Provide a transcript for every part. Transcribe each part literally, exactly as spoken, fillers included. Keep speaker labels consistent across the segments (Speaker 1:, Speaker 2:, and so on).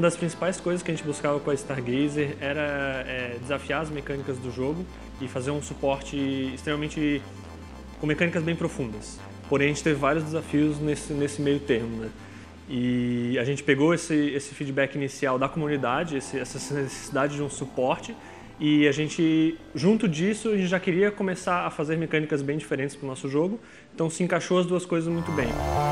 Speaker 1: das principais coisas que a gente buscava com a Stargazer era é, desafiar as mecânicas do jogo e fazer um suporte extremamente com mecânicas bem profundas. Porém, a gente teve vários desafios nesse, nesse meio termo, né? E a gente pegou esse, esse feedback inicial da comunidade, esse, essa necessidade de um suporte, e a gente, junto disso, a gente já queria começar a fazer mecânicas bem diferentes para o nosso jogo, então se encaixou as duas coisas muito bem.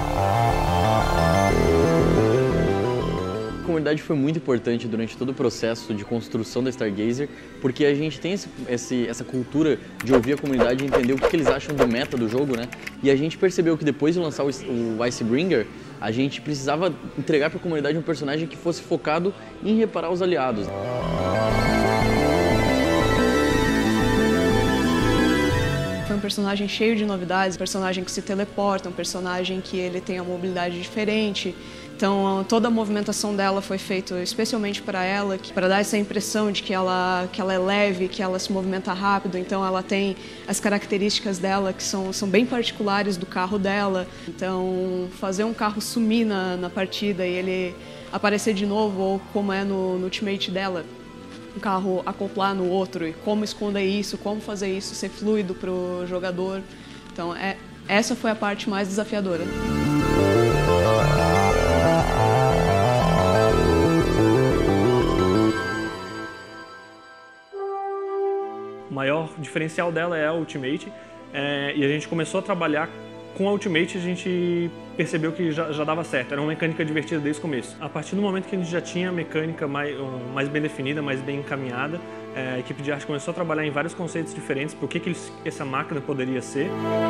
Speaker 2: A comunidade foi muito importante durante todo o processo de construção da Stargazer, porque a gente tem esse, esse, essa cultura de ouvir a comunidade e entender o que, que eles acham do meta do jogo, né? E a gente percebeu que depois de lançar o, o Icebringer, a gente precisava entregar para a comunidade um personagem que fosse focado em reparar os aliados.
Speaker 3: Foi um personagem cheio de novidades, um personagem que se teleporta, um personagem que ele tem a mobilidade diferente. Então toda a movimentação dela foi feita especialmente para ela, para dar essa impressão de que ela, que ela é leve, que ela se movimenta rápido. Então ela tem as características dela que são, são bem particulares do carro dela. Então fazer um carro sumir na, na partida e ele aparecer de novo, ou como é no, no Ultimate dela, um carro acoplar no outro, e como esconder isso, como fazer isso ser fluido para o jogador. Então é, essa foi a parte mais desafiadora.
Speaker 1: O maior diferencial dela é a Ultimate, é, e a gente começou a trabalhar com a Ultimate, a gente percebeu que já, já dava certo, era uma mecânica divertida desde o começo. A partir do momento que a gente já tinha a mecânica mais, um, mais bem definida, mais bem encaminhada, é, a equipe de arte começou a trabalhar em vários conceitos diferentes para o que, que essa máquina poderia ser.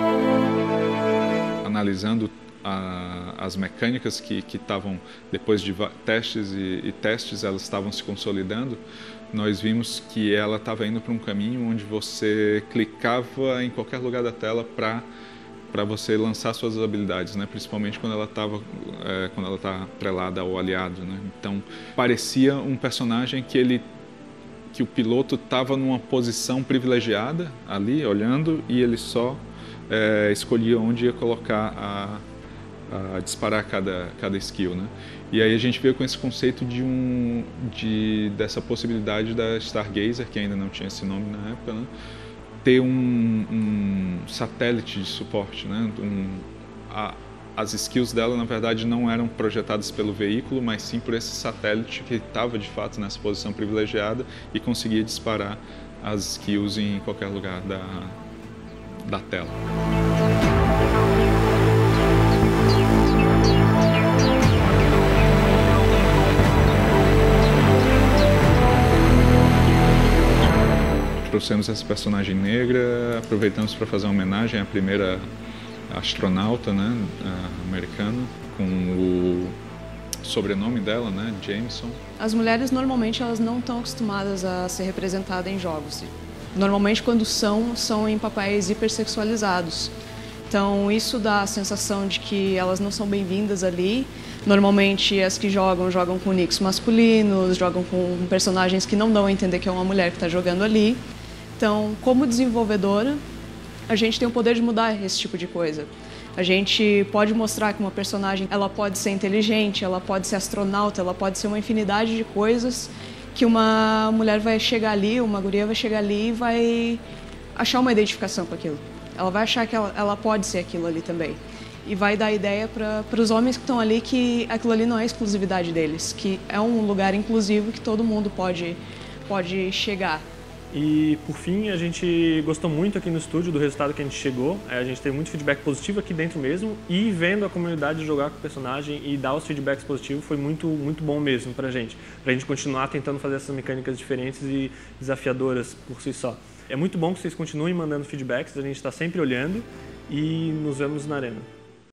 Speaker 4: Analisando a, as mecânicas que estavam, depois de testes e, e testes, elas estavam se consolidando, nós vimos que ela estava indo para um caminho onde você clicava em qualquer lugar da tela para para você lançar suas habilidades, né? Principalmente quando ela estava é, quando ela está atrelada ao aliado, né? Então parecia um personagem que ele que o piloto estava numa posição privilegiada ali olhando e ele só é, escolhia onde ia colocar a, a disparar cada cada skill, né? E aí a gente veio com esse conceito de um de dessa possibilidade da Stargazer, que ainda não tinha esse nome na época, né? Ter um, um satélite de suporte, né? Um, a, as skills dela, na verdade, não eram projetadas pelo veículo, mas sim por esse satélite que estava, de fato, nessa posição privilegiada e conseguia disparar as skills em qualquer lugar da, da tela. Trouxemos essa personagem negra, aproveitamos para fazer uma homenagem à primeira astronauta, né, americana, com o sobrenome dela, né, Jameson.
Speaker 3: As mulheres normalmente elas não estão acostumadas a ser representadas em jogos. Normalmente quando são, são em papéis hipersexualizados. Então isso dá a sensação de que elas não são bem-vindas ali. Normalmente as que jogam, jogam com nicks masculinos, jogam com personagens que não dão a entender que é uma mulher que está jogando ali. Então, como desenvolvedora, a gente tem o poder de mudar esse tipo de coisa. A gente pode mostrar que uma personagem ela pode ser inteligente, ela pode ser astronauta, ela pode ser uma infinidade de coisas que uma mulher vai chegar ali, uma guria vai chegar ali e vai achar uma identificação com aquilo. Ela vai achar que ela, ela pode ser aquilo ali também. E vai dar ideia para os homens que estão ali que aquilo ali não é exclusividade deles, que é um lugar inclusivo que todo mundo pode, pode chegar.
Speaker 1: E, por fim, a gente gostou muito aqui no estúdio do resultado que a gente chegou. A gente teve muito feedback positivo aqui dentro mesmo e vendo a comunidade jogar com o personagem e dar os feedbacks positivos foi muito, muito bom mesmo pra gente. Pra gente continuar tentando fazer essas mecânicas diferentes e desafiadoras por si só. É muito bom que vocês continuem mandando feedbacks, a gente está sempre olhando e nos vemos na arena.